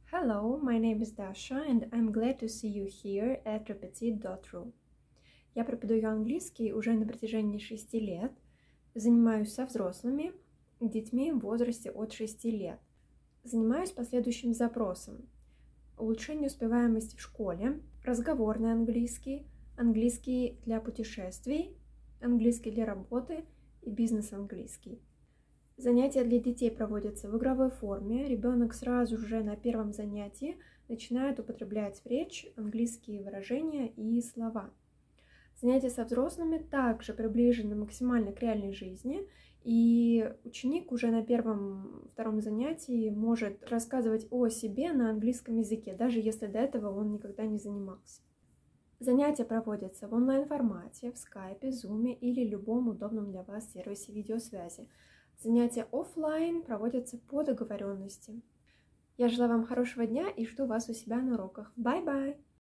Hello, my name is Dasha, and I'm glad to see you here at Repetit.ru. Я преподаю английский уже на протяжении 6 лет, занимаюсь со взрослыми, детьми в возрасте от 6 лет. Занимаюсь по следующим запросам: улучшение успеваемости в школе, разговорный английский, английский для путешествий, английский для работы и бизнес-английский. Занятия для детей проводятся в игровой форме. Ребенок сразу же на первом занятии начинает употреблять в речь английские выражения и слова. Занятия со взрослыми также приближены максимально к реальной жизни, и ученик уже на первом-втором занятии может рассказывать о себе на английском языке, даже если до этого он никогда не занимался. Занятия проводятся в онлайн-формате, в скайпе, зуме или любом удобном для вас сервисе видеосвязи. Занятия офлайн проводятся по договоренности. Я желаю вам хорошего дня и жду вас у себя на уроках. Bye-bye!